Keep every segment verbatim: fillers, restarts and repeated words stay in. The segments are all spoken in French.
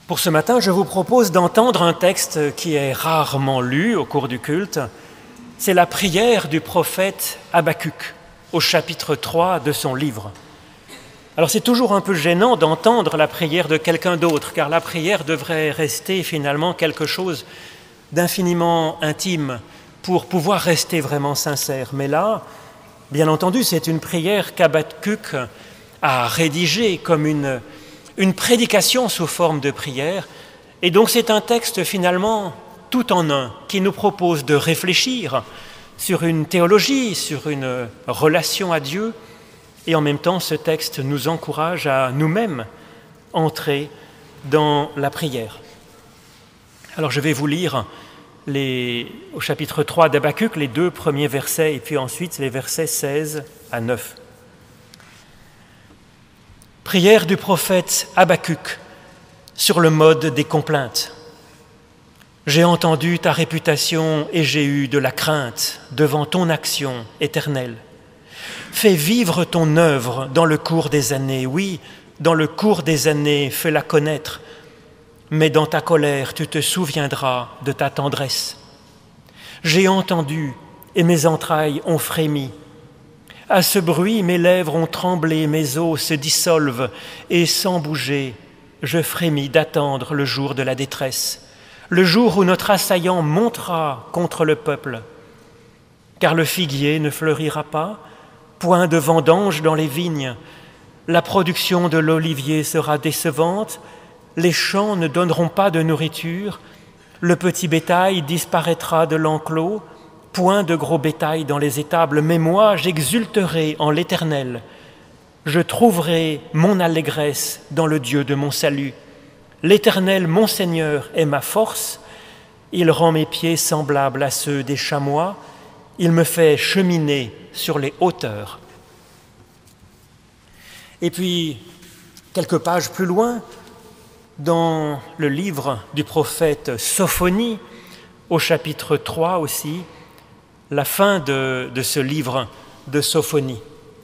Pour ce matin, je vous propose d'entendre un texte qui est rarement lu au cours du culte. C'est la prière du prophète Habacuc, au chapitre trois de son livre. Alors c'est toujours un peu gênant d'entendre la prière de quelqu'un d'autre, car la prière devrait rester finalement quelque chose d'infiniment intime pour pouvoir rester vraiment sincère. Mais là, bien entendu, c'est une prière qu'Habacuc a rédigée comme une, une prédication sous forme de prière. Et donc c'est un texte finalement tout en un qui nous propose de réfléchir sur une théologie, sur une relation à Dieu. Et en même temps, ce texte nous encourage à nous-mêmes entrer dans la prière. Alors je vais vous lire les, au chapitre trois d'Habacuc, les deux premiers versets, et puis ensuite les versets seize à neuf. Prière du prophète Habacuc sur le mode des complaintes. J'ai entendu ta réputation et j'ai eu de la crainte devant ton action éternelle. Fais vivre ton œuvre dans le cours des années. Oui, dans le cours des années, fais-la connaître. Mais dans ta colère, tu te souviendras de ta tendresse. J'ai entendu et mes entrailles ont frémi. À ce bruit, mes lèvres ont tremblé, mes os se dissolvent et sans bouger, je frémis d'attendre le jour de la détresse, le jour où notre assaillant montera contre le peuple. Car le figuier ne fleurira pas, point de vendange dans les vignes, la production de l'olivier sera décevante, les champs ne donneront pas de nourriture, le petit bétail disparaîtra de l'enclos, point de gros bétail dans les étables, mais moi j'exulterai en l'Éternel, je trouverai mon allégresse dans le Dieu de mon salut. L'Éternel, mon Seigneur, est ma force, il rend mes pieds semblables à ceux des chamois, il me fait cheminer sur les hauteurs. Et puis, quelques pages plus loin, dans le livre du prophète Sophonie, au chapitre trois aussi, la fin de, de ce livre de Sophonie.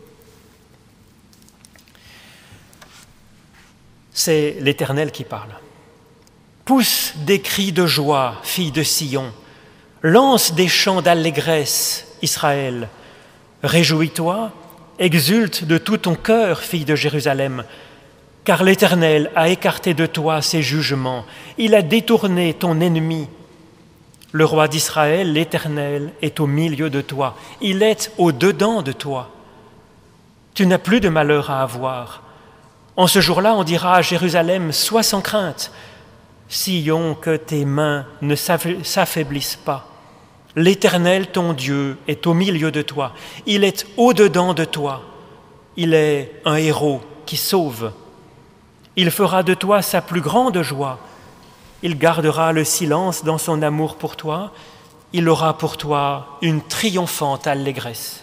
C'est l'Éternel qui parle. Pousse des cris de joie, fille de Sion, lance des chants d'allégresse, Israël. Réjouis-toi, exulte de tout ton cœur, fille de Jérusalem, car l'Éternel a écarté de toi ses jugements, il a détourné ton ennemi. Le roi d'Israël, l'Éternel, est au milieu de toi, il est au-dedans de toi. Tu n'as plus de malheur à avoir. En ce jour-là, on dira à Jérusalem, sois sans crainte, Sion, que tes mains ne s'affaiblissent pas. L'Éternel, ton Dieu, est au milieu de toi. Il est au-dedans de toi. Il est un héros qui sauve. Il fera de toi sa plus grande joie. Il gardera le silence dans son amour pour toi. Il aura pour toi une triomphante allégresse.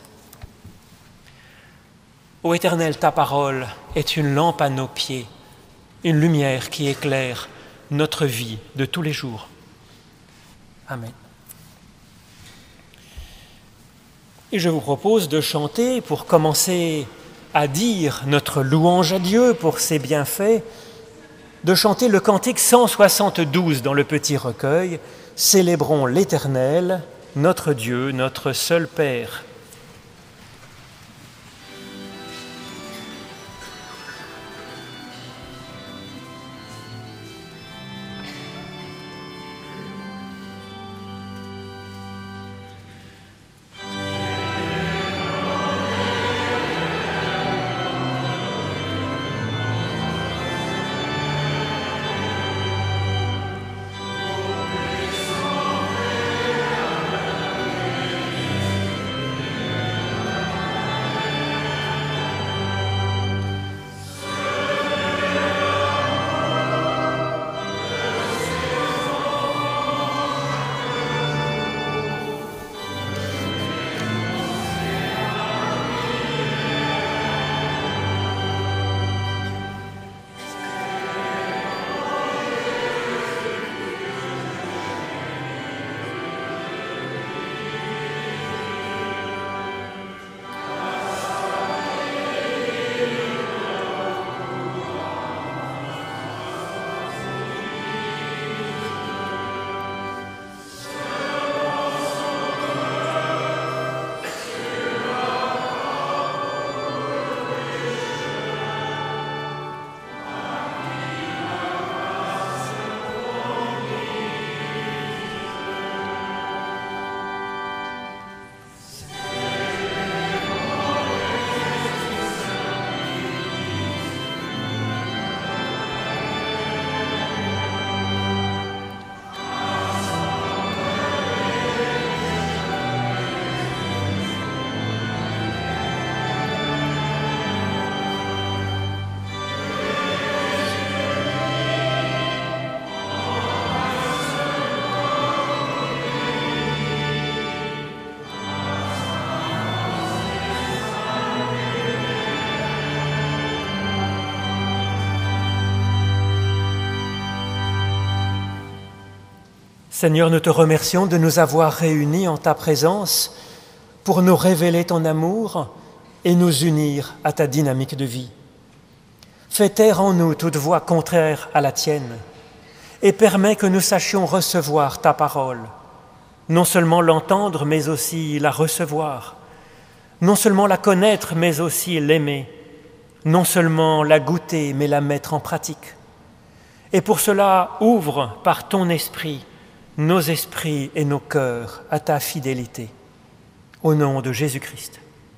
Ô Éternel, ta parole est une lampe à nos pieds, une lumière qui éclaire notre vie de tous les jours. Amen. Et je vous propose de chanter, pour commencer à dire notre louange à Dieu pour ses bienfaits, de chanter le cantique cent soixante-douze dans le petit recueil « Célébrons l'Éternel, notre Dieu, notre seul Père ». Seigneur, nous te remercions de nous avoir réunis en ta présence pour nous révéler ton amour et nous unir à ta dynamique de vie. Fais taire en nous toute voix contraire à la tienne et permets que nous sachions recevoir ta parole, non seulement l'entendre, mais aussi la recevoir, non seulement la connaître, mais aussi l'aimer, non seulement la goûter, mais la mettre en pratique. Et pour cela, ouvre par ton esprit nos esprits et nos cœurs à ta fidélité. Au nom de Jésus-Christ.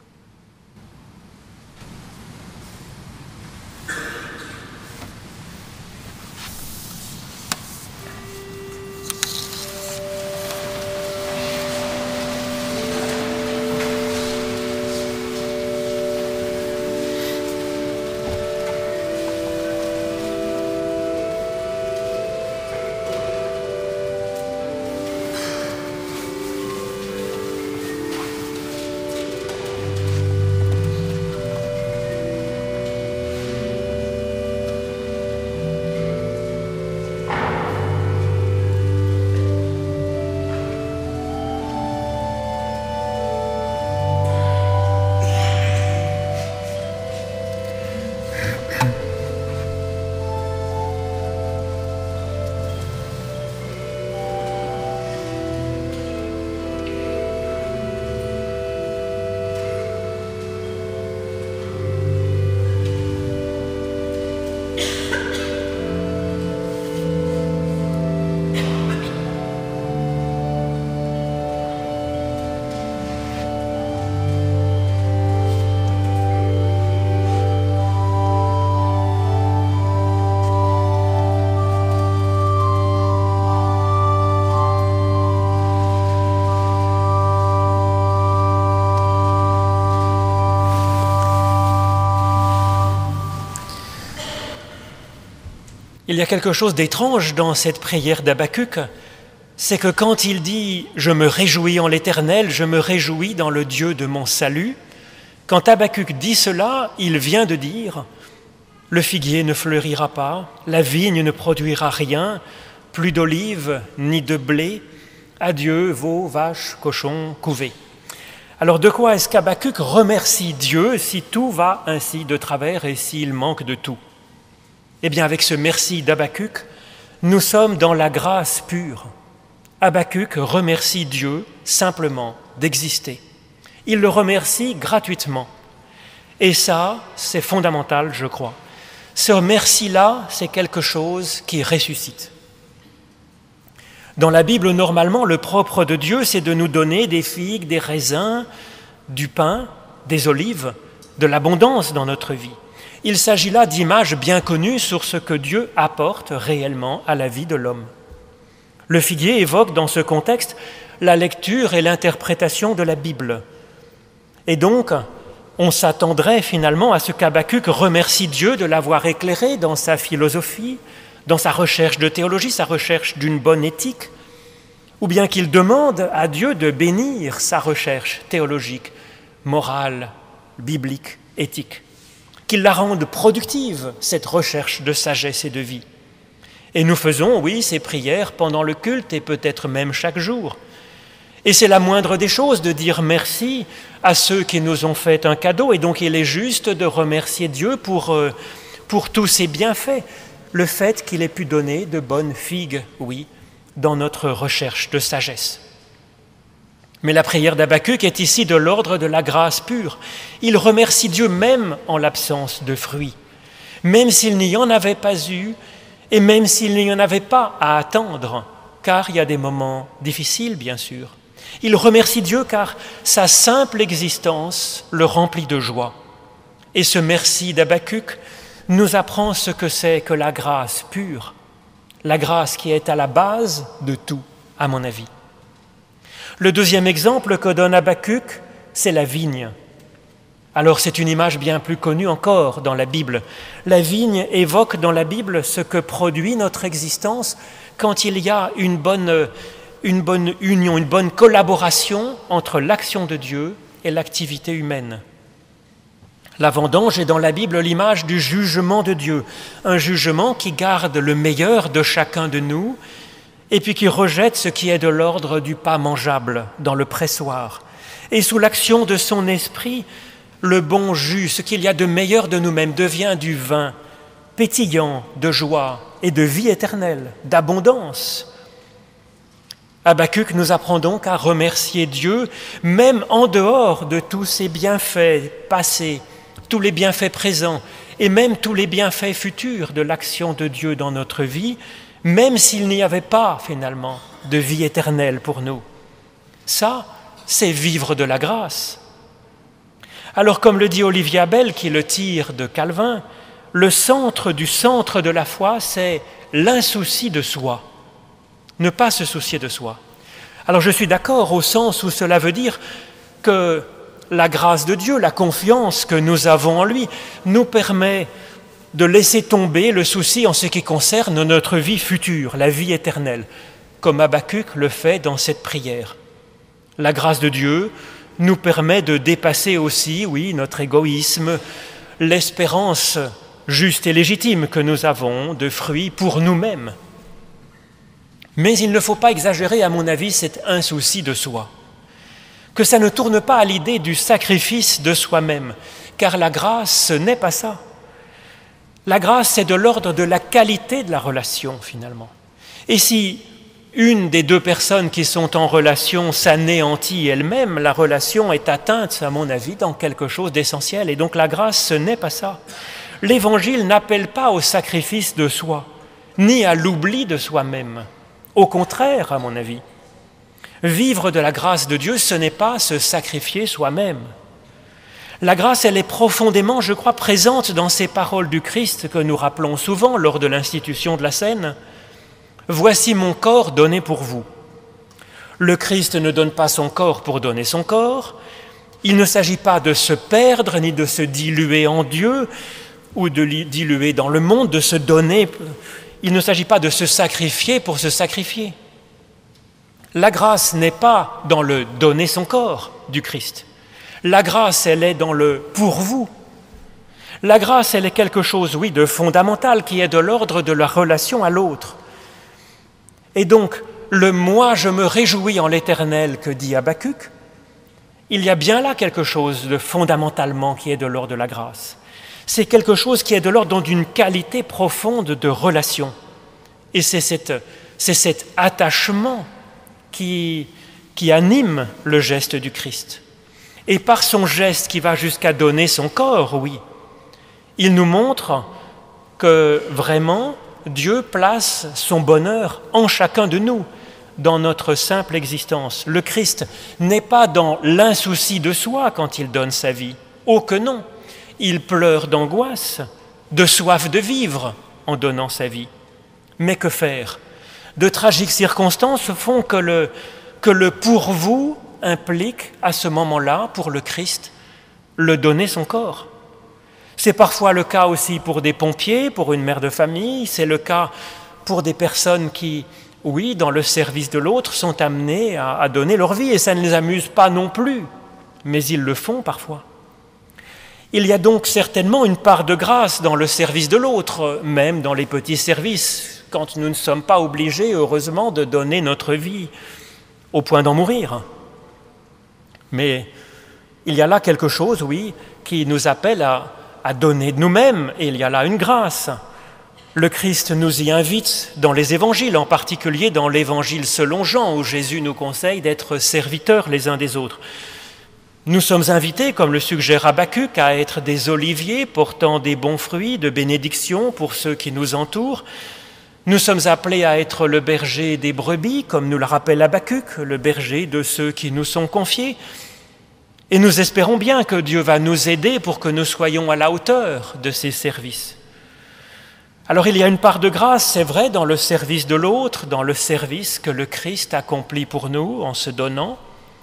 Il y a quelque chose d'étrange dans cette prière d'Habacuc, c'est que quand il dit « Je me réjouis en l'Éternel, je me réjouis dans le Dieu de mon salut », quand Habacuc dit cela, il vient de dire « Le figuier ne fleurira pas, la vigne ne produira rien, plus d'olives ni de blé, adieu veaux, vaches, cochons, couvées ». Alors de quoi est-ce qu'Habacuc remercie Dieu si tout va ainsi de travers et s'il manque de tout ? Eh bien, avec ce merci d'Habacuc, nous sommes dans la grâce pure. Habacuc remercie Dieu simplement d'exister. Il le remercie gratuitement. Et ça, c'est fondamental, je crois. Ce merci-là, c'est quelque chose qui ressuscite. Dans la Bible, normalement, le propre de Dieu, c'est de nous donner des figues, des raisins, du pain, des olives, de l'abondance dans notre vie. Il s'agit là d'images bien connues sur ce que Dieu apporte réellement à la vie de l'homme. Le figuier évoque dans ce contexte la lecture et l'interprétation de la Bible. Et donc, on s'attendrait finalement à ce qu'Habacuc remercie Dieu de l'avoir éclairé dans sa philosophie, dans sa recherche de théologie, sa recherche d'une bonne éthique, ou bien qu'il demande à Dieu de bénir sa recherche théologique, morale, biblique, éthique. Qu'il la rende productive, cette recherche de sagesse et de vie. Et nous faisons, oui, ces prières pendant le culte et peut-être même chaque jour. Et c'est la moindre des choses de dire merci à ceux qui nous ont fait un cadeau. Et donc il est juste de remercier Dieu pour, euh, pour tous ses bienfaits. Le fait qu'il ait pu donner de bonnes figues, oui, dans notre recherche de sagesse. Mais la prière d'Habacuc est ici de l'ordre de la grâce pure. Il remercie Dieu même en l'absence de fruits, même s'il n'y en avait pas eu et même s'il n'y en avait pas à attendre, car il y a des moments difficiles, bien sûr. Il remercie Dieu car sa simple existence le remplit de joie. Et ce merci d'Habacuc nous apprend ce que c'est que la grâce pure, la grâce qui est à la base de tout, à mon avis. Le deuxième exemple que donne Habacuc, c'est la vigne. Alors c'est une image bien plus connue encore dans la Bible. La vigne évoque dans la Bible ce que produit notre existence quand il y a une bonne, une bonne union, une bonne collaboration entre l'action de Dieu et l'activité humaine. La vendange est dans la Bible l'image du jugement de Dieu, un jugement qui garde le meilleur de chacun de nous et puis qui rejette ce qui est de l'ordre du pas mangeable dans le pressoir. Et sous l'action de son esprit, le bon jus, ce qu'il y a de meilleur de nous-mêmes, devient du vin pétillant de joie et de vie éternelle, d'abondance. Habakkuk nous apprend donc à remercier Dieu, même en dehors de tous ses bienfaits passés, tous les bienfaits présents, et même tous les bienfaits futurs de l'action de Dieu dans notre vie, même s'il n'y avait pas, finalement, de vie éternelle pour nous. Ça, c'est vivre de la grâce. Alors, comme le dit Olivier Abel, qui le tire de Calvin, le centre du centre de la foi, c'est l'insouci de soi. Ne pas se soucier de soi. Alors, je suis d'accord au sens où cela veut dire que la grâce de Dieu, la confiance que nous avons en lui, nous permet de laisser tomber le souci en ce qui concerne notre vie future, la vie éternelle, comme Habakkuk le fait dans cette prière. La grâce de Dieu nous permet de dépasser aussi, oui, notre égoïsme, l'espérance juste et légitime que nous avons de fruits pour nous-mêmes. Mais il ne faut pas exagérer, à mon avis, cet insouci de soi. Que ça ne tourne pas à l'idée du sacrifice de soi-même, car la grâce, ce n'est pas ça. La grâce, c'est de l'ordre de la qualité de la relation, finalement. Et si une des deux personnes qui sont en relation s'anéantit elle-même, la relation est atteinte, à mon avis, dans quelque chose d'essentiel. Et donc la grâce, ce n'est pas ça. L'Évangile n'appelle pas au sacrifice de soi, ni à l'oubli de soi-même. Au contraire, à mon avis. Vivre de la grâce de Dieu, ce n'est pas se sacrifier soi-même. La grâce, elle est profondément, je crois, présente dans ces paroles du Christ que nous rappelons souvent lors de l'institution de la scène. « Voici mon corps donné pour vous ». Le Christ ne donne pas son corps pour donner son corps. Il ne s'agit pas de se perdre ni de se diluer en Dieu ou de diluer dans le monde, de se donner. Il ne s'agit pas de se sacrifier pour se sacrifier. La grâce n'est pas dans le donner son corps du Christ. La grâce, elle est dans le pour vous. La grâce, elle est quelque chose, oui, de fondamental qui est de l'ordre de la relation à l'autre. Et donc, le « moi, je me réjouis en l'Éternel » que dit Habakkuk, il y a bien là quelque chose de fondamentalement qui est de l'ordre de la grâce. C'est quelque chose qui est de l'ordre d'une qualité profonde de relation. Et c'est, cette, c'est cet attachement qui, qui anime le geste du Christ. Et par son geste qui va jusqu'à donner son corps, oui, il nous montre que vraiment Dieu place son bonheur en chacun de nous, dans notre simple existence. Le Christ n'est pas dans l'insouci de soi quand il donne sa vie. Oh que non! Il pleure d'angoisse, de soif de vivre en donnant sa vie. Mais que faire? De tragiques circonstances font que le, que le pour vous implique à ce moment-là, pour le Christ, le donner son corps. C'est parfois le cas aussi pour des pompiers, pour une mère de famille, c'est le cas pour des personnes qui, oui, dans le service de l'autre, sont amenées à, à donner leur vie, et ça ne les amuse pas non plus, mais ils le font parfois. Il y a donc certainement une part de grâce dans le service de l'autre, même dans les petits services, quand nous ne sommes pas obligés, heureusement, de donner notre vie au point d'en mourir. Mais il y a là quelque chose, oui, qui nous appelle à, à donner de nous-mêmes, et il y a là une grâce. Le Christ nous y invite dans les évangiles, en particulier dans l'évangile selon Jean, où Jésus nous conseille d'être serviteurs les uns des autres. Nous sommes invités, comme le suggère Habakkuk, à être des oliviers portant des bons fruits de bénédiction pour ceux qui nous entourent. Nous sommes appelés à être le berger des brebis, comme nous le rappelle Habakkuk, le berger de ceux qui nous sont confiés. Et nous espérons bien que Dieu va nous aider pour que nous soyons à la hauteur de ces services. Alors il y a une part de grâce, c'est vrai, dans le service de l'autre, dans le service que le Christ accomplit pour nous en se donnant.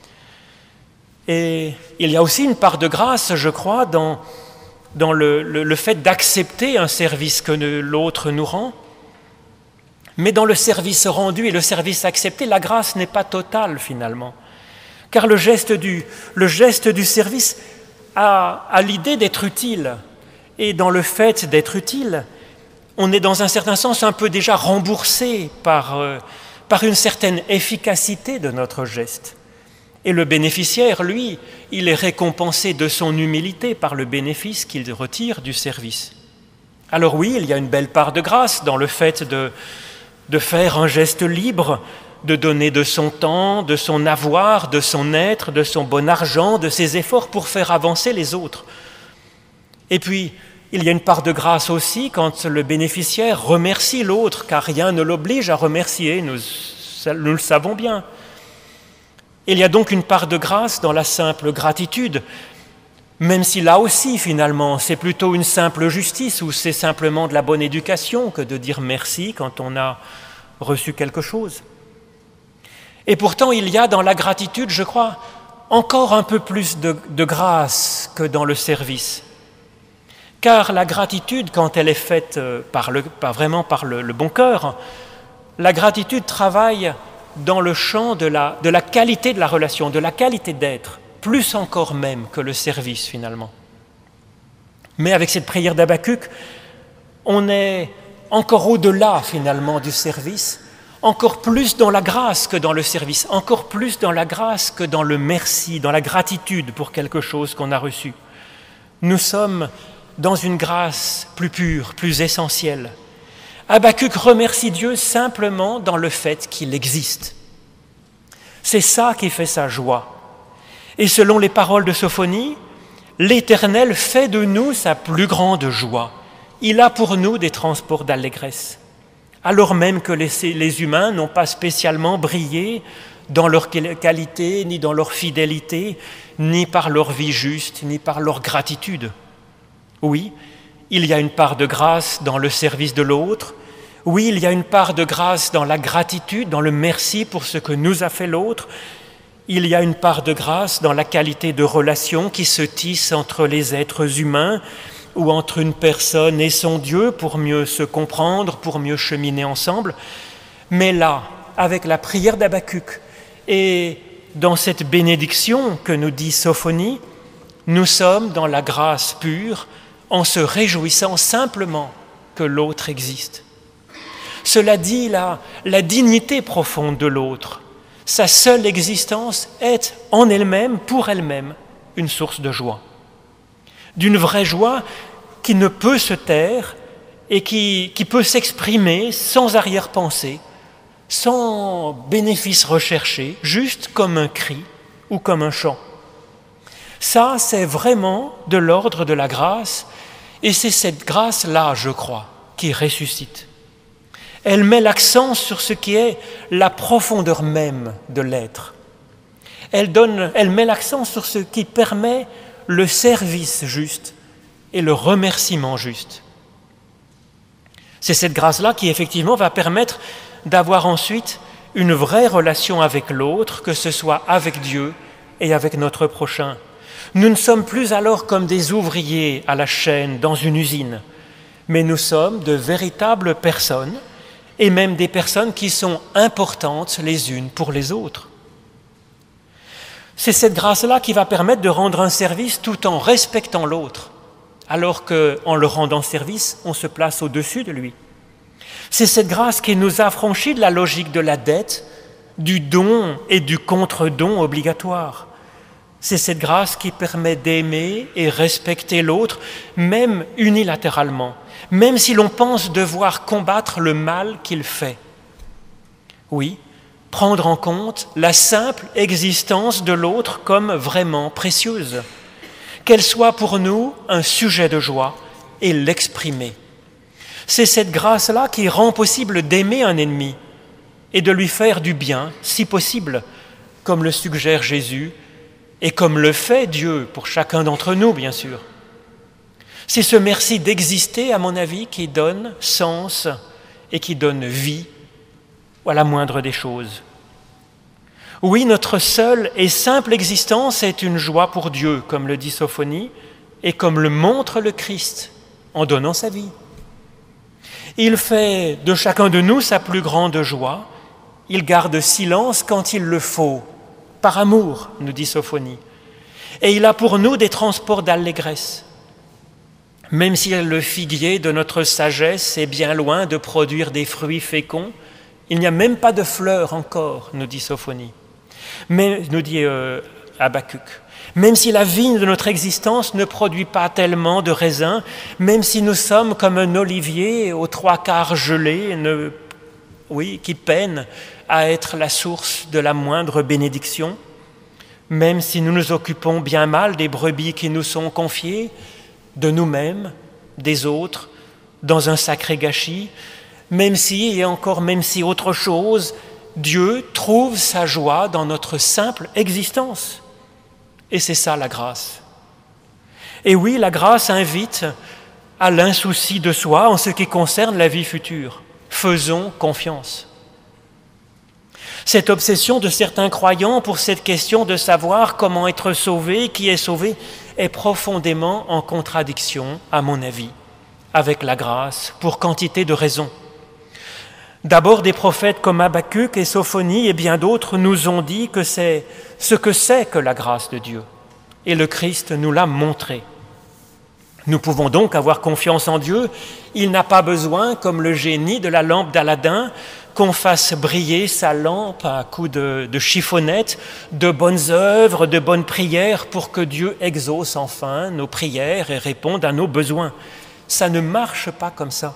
Et il y a aussi une part de grâce, je crois, dans, dans le, le, le fait d'accepter un service que l'autre nous rend. Mais dans le service rendu et le service accepté, la grâce n'est pas totale finalement. Car le geste du, le geste du service a, a l'idée d'être utile. Et dans le fait d'être utile, on est dans un certain sens un peu déjà remboursé par, euh, par une certaine efficacité de notre geste. Et le bénéficiaire, lui, il est récompensé de son humilité par le bénéfice qu'il retire du service. Alors oui, il y a une belle part de grâce dans le fait de, de faire un geste libre, de donner de son temps, de son avoir, de son être, de son bon argent, de ses efforts pour faire avancer les autres. Et puis, il y a une part de grâce aussi quand le bénéficiaire remercie l'autre, car rien ne l'oblige à remercier, nous, nous le savons bien. Il y a donc une part de grâce dans la simple gratitude, même si là aussi, finalement, c'est plutôt une simple justice ou c'est simplement de la bonne éducation que de dire merci quand on a reçu quelque chose. Et pourtant, il y a dans la gratitude, je crois, encore un peu plus de, de grâce que dans le service. Car la gratitude, quand elle est faite par le, pas vraiment par le, le bon cœur, la gratitude travaille dans le champ de la, de la qualité de la relation, de la qualité d'être, plus encore même que le service finalement. Mais avec cette prière d'Habakkuk, on est encore au-delà finalement du service, encore plus dans la grâce que dans le service, encore plus dans la grâce que dans le merci, dans la gratitude pour quelque chose qu'on a reçu. Nous sommes dans une grâce plus pure, plus essentielle. Habakkuk remercie Dieu simplement dans le fait qu'il existe. C'est ça qui fait sa joie. Et selon les paroles de Sophonie, l'Éternel fait de nous sa plus grande joie. Il a pour nous des transports d'allégresse. Alors même que les, les humains n'ont pas spécialement brillé dans leur qualité, ni dans leur fidélité, ni par leur vie juste, ni par leur gratitude. Oui, il y a une part de grâce dans le service de l'autre. Oui, il y a une part de grâce dans la gratitude, dans le merci pour ce que nous a fait l'autre. Il y a une part de grâce dans la qualité de relation qui se tisse entre les êtres humains ou entre une personne et son Dieu pour mieux se comprendre, pour mieux cheminer ensemble. Mais là, avec la prière d'Habakkuk et dans cette bénédiction que nous dit Sophonie, nous sommes dans la grâce pure en se réjouissant simplement que l'autre existe. Cela dit la, la dignité profonde de l'autre. Sa seule existence est en elle-même, pour elle-même, une source de joie. D'une vraie joie qui ne peut se taire et qui, qui peut s'exprimer sans arrière-pensée, sans bénéfice recherché, juste comme un cri ou comme un chant. Ça, c'est vraiment de l'ordre de la grâce, et c'est cette grâce-là, je crois, qui ressuscite. Elle met l'accent sur ce qui est la profondeur même de l'être. Elle donne, elle met l'accent sur ce qui permet le service juste et le remerciement juste. C'est cette grâce-là qui, effectivement, va permettre d'avoir ensuite une vraie relation avec l'autre, que ce soit avec Dieu et avec notre prochain. Nous ne sommes plus alors comme des ouvriers à la chaîne dans une usine, mais nous sommes de véritables personnes, et même des personnes qui sont importantes les unes pour les autres. C'est cette grâce-là qui va permettre de rendre un service tout en respectant l'autre, alors qu'en le rendant service, on se place au-dessus de lui. C'est cette grâce qui nous affranchit de la logique de la dette, du don et du contre-don obligatoire. C'est cette grâce qui permet d'aimer et respecter l'autre, même unilatéralement, même si l'on pense devoir combattre le mal qu'il fait. Oui, prendre en compte la simple existence de l'autre comme vraiment précieuse, qu'elle soit pour nous un sujet de joie et l'exprimer. C'est cette grâce-là qui rend possible d'aimer un ennemi et de lui faire du bien, si possible, comme le suggère Jésus, et comme le fait Dieu pour chacun d'entre nous, bien sûr. C'est ce merci d'exister, à mon avis, qui donne sens et qui donne vie à la moindre des choses. Oui, notre seule et simple existence est une joie pour Dieu, comme le dit Sophonie, et comme le montre le Christ en donnant sa vie. Il fait de chacun de nous sa plus grande joie. Il garde silence quand il le faut, par amour, nous dit Sophonie. Et il a pour nous des transports d'allégresse. Même si le figuier de notre sagesse est bien loin de produire des fruits féconds, Il n'y a même pas de fleurs encore, nous dit Sophonie, mais, nous dit euh, Habacuc. Même si la vigne de notre existence ne produit pas tellement de raisins, même si nous sommes comme un olivier aux trois quarts gelé, ne, oui, qui peine à être la source de la moindre bénédiction, même si nous nous occupons bien mal des brebis qui nous sont confiées, de nous-mêmes, des autres, dans un sacré gâchis, même si, et encore même si autre chose, Dieu trouve sa joie dans notre simple existence. Et c'est ça la grâce. Et oui, la grâce invite à l'insouci de soi en ce qui concerne la vie future. Faisons confiance. Cette obsession de certains croyants pour cette question de savoir comment être sauvé, qui est sauvé, est profondément en contradiction, à mon avis, avec la grâce, pour quantité de raisons. D'abord, des prophètes comme Habacuc et Sophonie et bien d'autres nous ont dit que c'est ce que c'est que la grâce de Dieu. Et le Christ nous l'a montré. Nous pouvons donc avoir confiance en Dieu. Il n'a pas besoin, comme le génie de la lampe d'Aladin, qu'on fasse briller sa lampe à coups de, de chiffonnette, de bonnes œuvres, de bonnes prières pour que Dieu exauce enfin nos prières et réponde à nos besoins. Ça ne marche pas comme ça.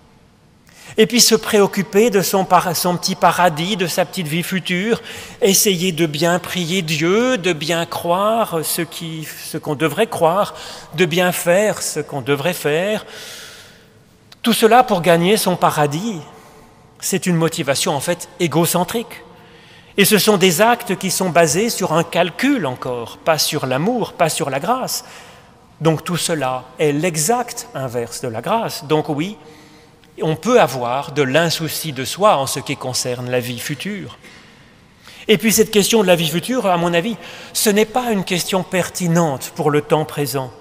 Et puis se préoccuper de son, son petit paradis, de sa petite vie future, essayer de bien prier Dieu, de bien croire ce, qui, ce qu'on devrait croire, de bien faire ce qu'on devrait faire. Tout cela pour gagner son paradis, c'est une motivation en fait égocentrique. Et ce sont des actes qui sont basés sur un calcul encore, pas sur l'amour, pas sur la grâce. Donc tout cela est l'exact inverse de la grâce. Donc oui, on peut avoir de l'insouci de soi en ce qui concerne la vie future. Et puis cette question de la vie future, à mon avis, ce n'est pas une question pertinente pour le temps présent.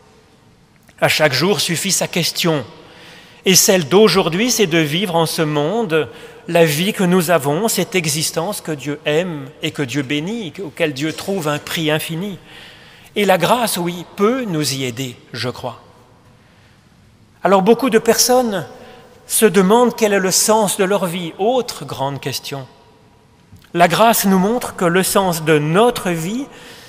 À chaque jour suffit sa question. Et celle d'aujourd'hui, c'est de vivre en ce monde la vie que nous avons, cette existence que Dieu aime et que Dieu bénit, auquel Dieu trouve un prix infini. Et la grâce, oui, peut nous y aider, je crois. Alors beaucoup de personnes se demandent quel est le sens de leur vie. Autre grande question. La grâce nous montre que le sens de notre vie,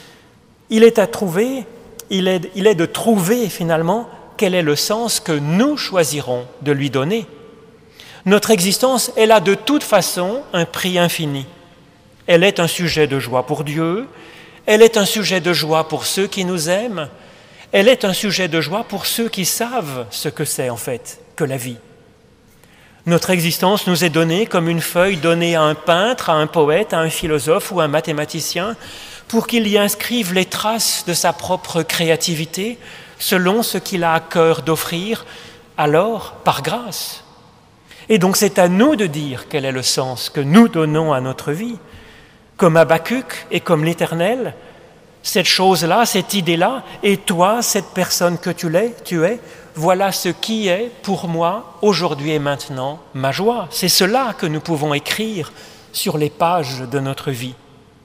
il est à trouver, il est, il est de trouver finalement quel est le sens que nous choisirons de lui donner. Notre existence, elle a de toute façon un prix infini. Elle est un sujet de joie pour Dieu, elle est un sujet de joie pour ceux qui nous aiment, elle est un sujet de joie pour ceux qui savent ce que c'est en fait que la vie. Notre existence nous est donnée comme une feuille donnée à un peintre, à un poète, à un philosophe ou à un mathématicien pour qu'il y inscrive les traces de sa propre créativité selon ce qu'il a à cœur d'offrir, alors par grâce. Et donc c'est à nous de dire quel est le sens que nous donnons à notre vie. Comme Habacuc et comme l'Éternel, cette chose-là, cette idée-là, et toi, cette personne que tu es, tu es, voilà ce qui est pour moi, aujourd'hui et maintenant, ma joie. C'est cela que nous pouvons écrire sur les pages de notre vie.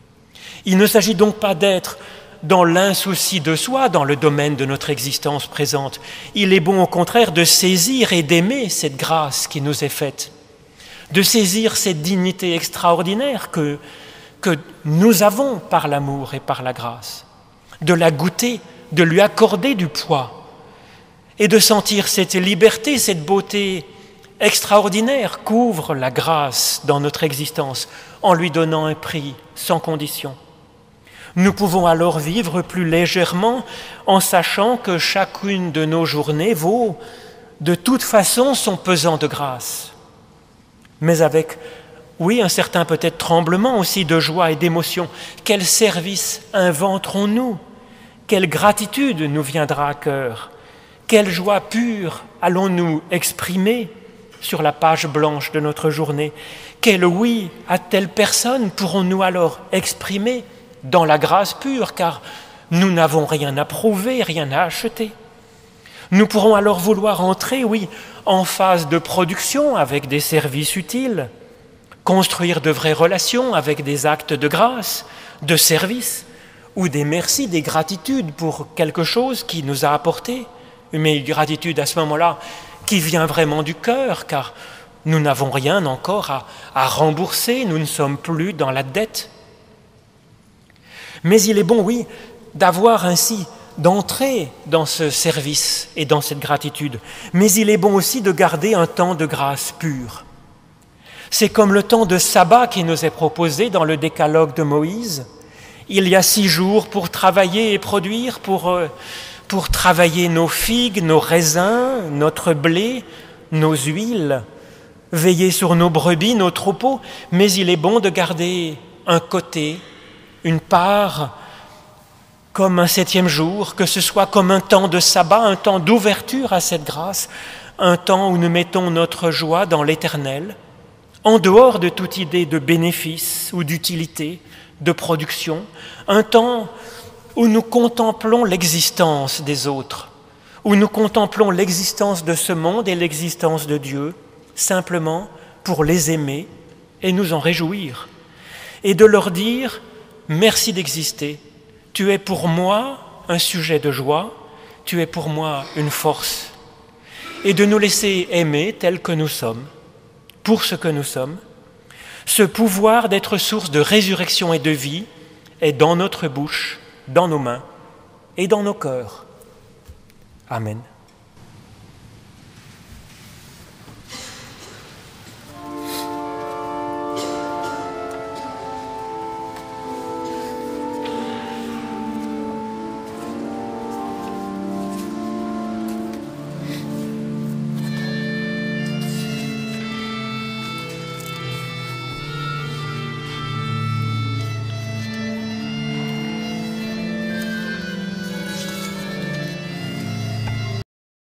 Il ne s'agit donc pas d'être dans l'insouci de soi, dans le domaine de notre existence présente. Il est bon au contraire de saisir et d'aimer cette grâce qui nous est faite, de saisir cette dignité extraordinaire que, que nous avons par l'amour et par la grâce, de la goûter, de lui accorder du poids, et de sentir cette liberté, cette beauté extraordinaire qu'ouvre la grâce dans notre existence en lui donnant un prix sans condition. Nous pouvons alors vivre plus légèrement en sachant que chacune de nos journées vaut de toute façon son pesant de grâce, mais avec, oui, un certain peut-être tremblement aussi de joie et d'émotion. Quel service inventerons-nous? Quelle gratitude nous viendra à cœur? Quelle joie pure allons-nous exprimer sur la page blanche de notre journée? Quel oui à telle personne pourrons-nous alors exprimer dans la grâce pure, car nous n'avons rien à prouver, rien à acheter. Nous pourrons alors vouloir entrer, oui, en phase de production avec des services utiles, construire de vraies relations avec des actes de grâce, de service, ou des merci, des gratitudes pour quelque chose qui nous a apporté. Mais une gratitude à ce moment-là qui vient vraiment du cœur, car Nous n'avons rien encore à, à rembourser, nous ne sommes plus dans la dette. Mais il est bon, oui, d'avoir ainsi, d'entrer dans ce service et dans cette gratitude. Mais il est bon aussi de garder un temps de grâce pure. C'est comme le temps de sabbat qui nous est proposé dans le décalogue de Moïse. Il y a six jours pour travailler et produire, pour, pour travailler nos figues, nos raisins, notre blé, nos huiles, veiller sur nos brebis, nos troupeaux. Mais il est bon de garder un côté, une part, comme un septième jour, que ce soit comme un temps de sabbat, un temps d'ouverture à cette grâce, un temps où nous mettons notre joie dans l'Éternel, en dehors de toute idée de bénéfice ou d'utilité, de production, un temps où nous contemplons l'existence des autres, où nous contemplons l'existence de ce monde et l'existence de Dieu, simplement pour les aimer et nous en réjouir, et de leur dire « Merci d'exister, tu es pour moi un sujet de joie, tu es pour moi une force », et de nous laisser aimer tels que nous sommes, pour ce que nous sommes. Ce pouvoir d'être source de résurrection et de vie est dans notre bouche, dans nos mains et dans nos cœurs. Amen.